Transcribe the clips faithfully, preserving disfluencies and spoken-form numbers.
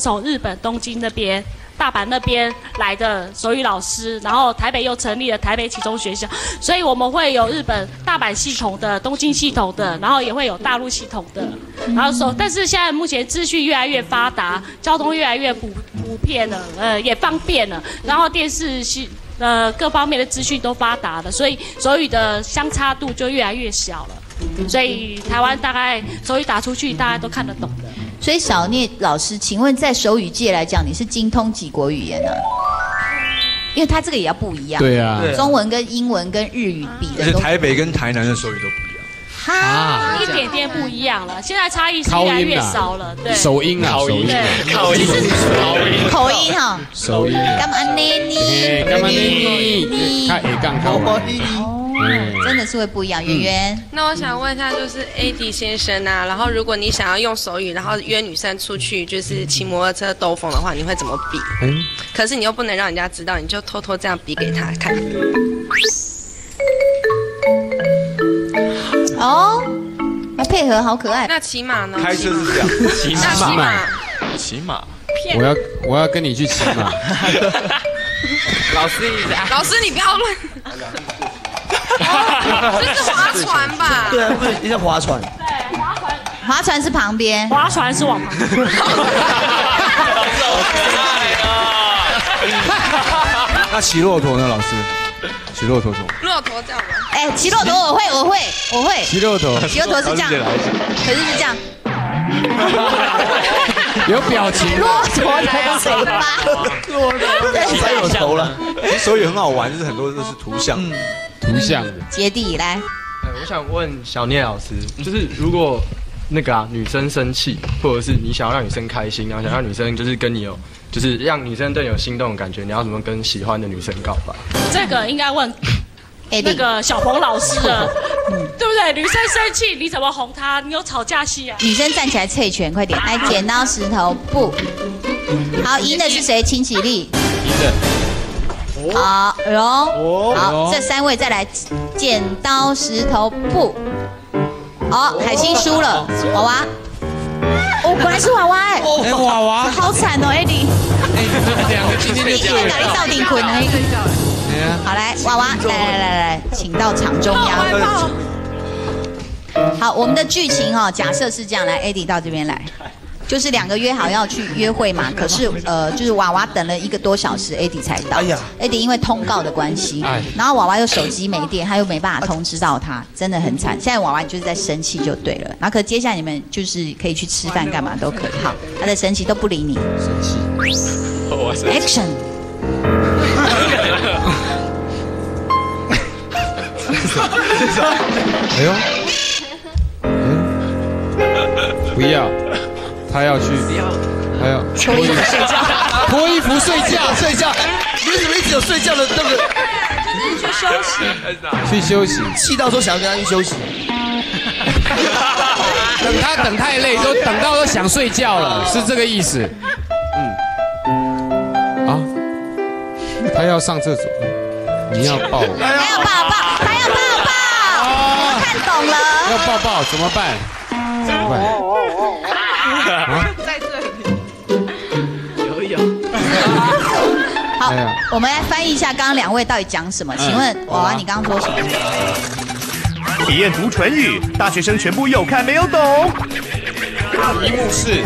从日本东京那边。大阪那边来的手语老师，然后台北又成立了台北启聪学校，所以我们会有日本大阪系统的、东京系统的，然后也会有大陆系统的。然后说，但是现在目前资讯越来越发达，交通越来越普普遍了，呃，也方便了，然后电视系呃各方面的资讯都发达了，所以手语的相差度就越来越小了。所以台湾大概手语打出去，大家都看得懂的。 所以小聂老师，请问在手语界来讲，你是精通几国语言呢、啊？因为他这个也要不一样。 对啊， 中文跟英文跟日语比的都。 而且台北跟台南的手语都不一样。 哈，一点点不一样了，现在差异是越来越少了。对， 手音啊，手音， 口音， 口音哈， 手音。 干嘛呢你？ 干嘛呢你？看 A 杠看完。 嗯，真的是会不一样。圆圆， 那我想问一下，就是 A D 先生啊，然后如果你想要用手语，然后约女生出去，就是骑摩托车兜风的话，你会怎么比？嗯，可是你又不能让人家知道，你就偷偷这样比给他看。 哦，要配合，好可爱。 那骑马呢？ 开车是这样， 骑那骑马， 骑马， 我要我要跟你去骑马。 老师， 老师你不要乱。这是划船吧？ 对啊，不是，叫划船。 对，划船。 划船是旁边， 划船是往旁边。 那骑骆驼呢，老师？骑骆驼怎么？ 骆驼这样吗？ 哎，骑骆驼我会，我会，我会。 骑骆驼， 骑骆驼是这样，可是是这样。 有表情。 骆驼的嘴巴。 骆驼才有头了。 其实手语很好玩，就是很多都是图像。 图像。 杰弟来。 我想问小聂老师，就是如果那个啊女生生气，或者是你想要让女生开心，然后想让女生就是跟你有，就是让女生对你有心动的感觉，你要怎么跟喜欢的女生告白？ 这个应该问那个小鹏老师了，对不对？女生生气你怎么哄她？你有吵架戏啊？ 女生站起来猜拳，快点！来，剪刀石头布。好，赢的是谁？请起立。 赢的。 好，容。好，这三位再来剪刀石头布。好，海星输了，娃娃。哦，果然是娃娃哎。 哎，娃娃。 好惨哦 ，Eddie。 哎，两个今天就一个搞你到顶捆了。好，来，娃娃，来来来来，请到场中央。好，我们的剧情哦，假设是这样，来 ，Eddie 到这边来。就是两个约好要去约会嘛，可是呃，就是娃娃等了一个多小时 ，Eddie 才到。哎呀 ，Eddie 因为通告的关系，然后娃娃又手机没电，他又没办法通知到他，真的很惨。现在娃娃就是在生气就对了。然后可接下来你们就是可以去吃饭干嘛都可以。好，他在生气都不理你。 生气。 Action。 哎呦。不要。他要去，他要脱衣服睡觉， 脱衣服睡觉， 睡觉。你怎么一直有睡觉的那个？ 就是去休息。 去休息。 气到说想要跟他去休息。 等他等太累，都等到都想睡觉了，是这个意思。嗯。啊，他要上厕所，你要抱我。 他要抱抱，他要抱抱。我看懂了。 要抱抱怎么办？怎么办？ 在这里有有。 好，我们来翻译一下刚刚两位到底讲什么。请问娃娃，你刚刚说什么？ 体验读唇语，大学生全部有看没有懂？ 题目是。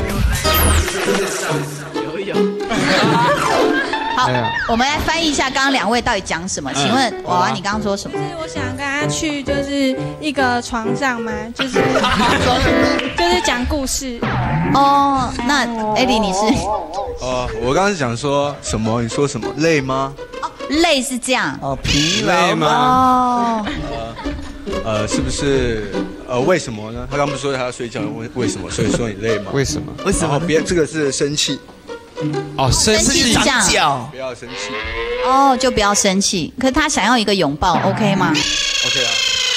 有有。 好，我们来翻译一下刚刚两位到底讲什么。请问娃娃，你刚刚说什么？ 就是我想跟他去，就是一个床上嘛，就是就是讲故事。 哦，那 Eddie 你是？ 哦，我刚刚是讲说什么？你说什么？累吗？ 哦，累是这样。 哦，疲劳吗？ 哦。 呃，是不是？呃，为什么呢？他刚不是说他要睡觉，为为什么？所以说你累吗？ 为什么？ 为什么？别，这个是生气。 哦，生气这样， 不要生气。 哦，就不要生气。可是他想要一个拥抱 ，OK 吗 ？OK 啊。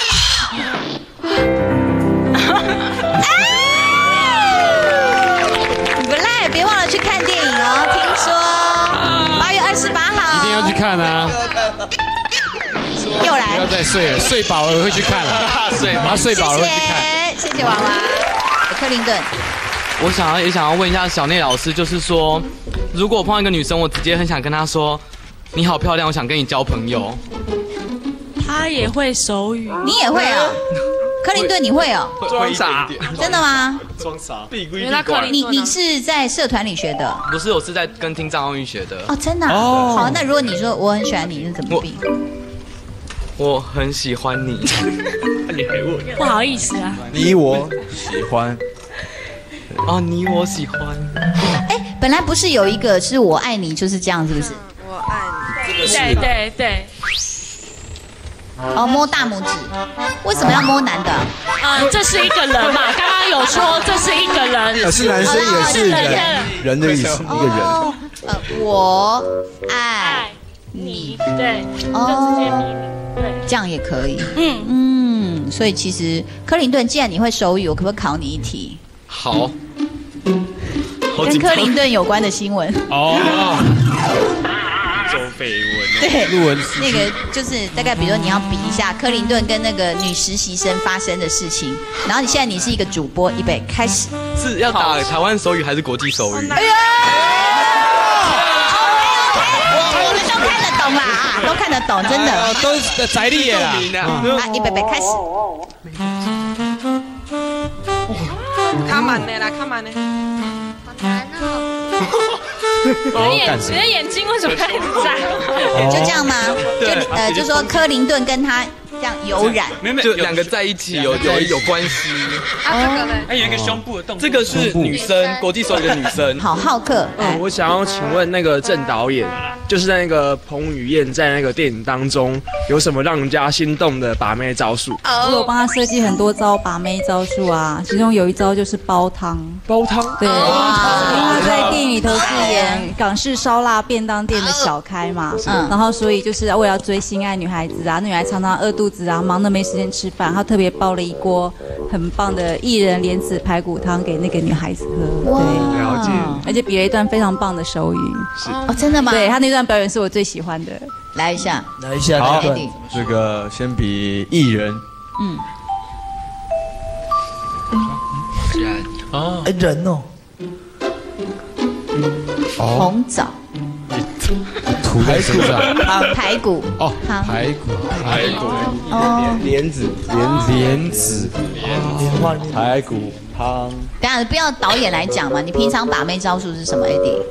不赖，别忘了去看电影哦。听说八月二十八号， 一定要去看啊！ 又来， 不要再睡了，睡饱了会去看了。睡，他睡饱了会去看。 谢谢，谢谢娃娃，克林顿。 我想要也想要问一下小内老师，就是说，如果我碰到一个女生，我直接很想跟她说，你好漂亮，我想跟你交朋友。 他也会手语， 你也会啊？克林顿你会哦？ 装傻， 真的吗？ 装傻， 你你是在社团里学的？ 不是，我是在跟听张奥运学的。 哦，真的、啊？哦，好，那如果你说我很喜欢你，是怎么比？ 我很喜欢你。 你还问？ 不好意思啊。 你我喜欢。 哦，你我喜欢。 哎，本来不是有一个是我爱你，就是这样，是不是？ 我爱你。 对对对。 哦，摸大拇指，为什么要摸男的？ 嗯，这是一个人嘛，刚刚有说这是一个人， 是男生也是人，人的意思，一个人。 呃，我爱你，对，就直接比你，对， 这样也可以。 嗯嗯，所以其实克林顿，既然你会手语，我可不可以考你一题？ 好。 跟克林顿有关的新闻。 哦。周绯闻， 对， 路文那个就是大概，比如说你要比一下克林顿跟那个女实习生发生的事情，然后你现在你是一个主播，预备开始。 是要打台湾手语还是国际手语？ 哎呀！我们都看得懂啦，啊，都看得懂，真的。 都是宅力耶啦。 啊，预备备开始。 看满了啦，看满了。好难哦。 你的眼，你的眼睛为什么一直在？ 就这样吗？就呃，就说克林顿跟他这样有染， 就两个在一起有有有关系。 啊，这个呢？ 哎，有一个胸部的动作。 这个是女生，国际手语的女生。 好，浩克。 嗯，我想要请问那个郑导演，就是在那个彭于晏在那个电影当中，有什么让人家心动的把妹招数？ 我有帮他设计很多招把妹招数啊，其中有一招就是煲汤。 煲汤？ 对，因为他在电影里头是演港式烧腊便当店的小开嘛，嗯，然后所以就是为了要追心爱女孩子啊，那女孩常常饿肚子啊，忙得没时间吃饭，他特别煲了一锅很棒的薏仁莲子排骨汤给那个女孩子喝。对， 了解。 而且比了一段非常棒的手语。 是哦，真的吗？ 对，他那段表演是我最喜欢的。 来一下， 来一下， 好，这个先比艺人。 嗯。 哦，哎，人哦。 红枣。 涂在身上。 排骨。 哦，排骨，排骨。 哦。 莲子，莲子， 莲子， 莲花排骨汤。 等下不要导演来讲嘛，你平常把妹招数是什么 ？A D。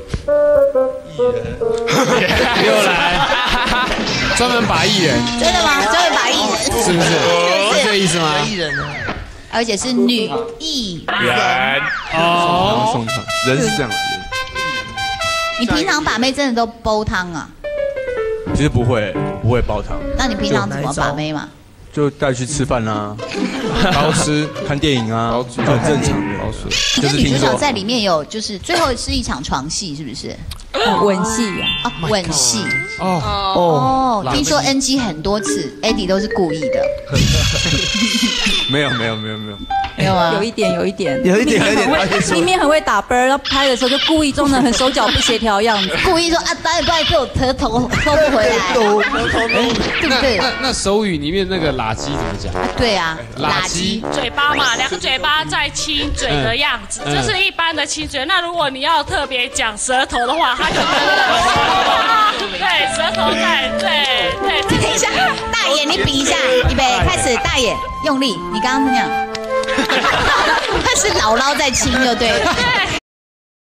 又来，专门把艺人。 真的吗？专门把艺人。 是不是？是这个意思吗？ 艺人。 而且是女艺人。 哦，送汤，人是这样。 你平常把妹真的都煲汤啊？ 其实不会，不会煲汤。 那你平常怎么把妹嘛？ 就带去吃饭啦，包吃、看电影啊，很正常的。 可是女主角在里面有，就是最后是一场床戏，是不是？ 吻戏呀！ 啊，吻戏。 哦哦，听说 N G 很多次 ，Eddie 都是故意的。 没有没有没有没有。 没有啊， 有一点，有一点， 有一点，有一点。 里面很会打啵儿，然后拍的时候就故意装的很手脚不协调的样子， 故意说啊，导演不好意思，我头头收不回来，对不对？ 那那手语里面那个垃圾怎么讲？ 对啊， 垃圾， 嘴巴嘛，两个嘴巴在亲嘴的样子，这是一般的亲嘴。那如果你要特别讲舌头的话，它可能对舌头在对对。 等一下，大眼你比一下，预备开始，大眼用力，你刚刚是这样。他是姥姥在亲就对了。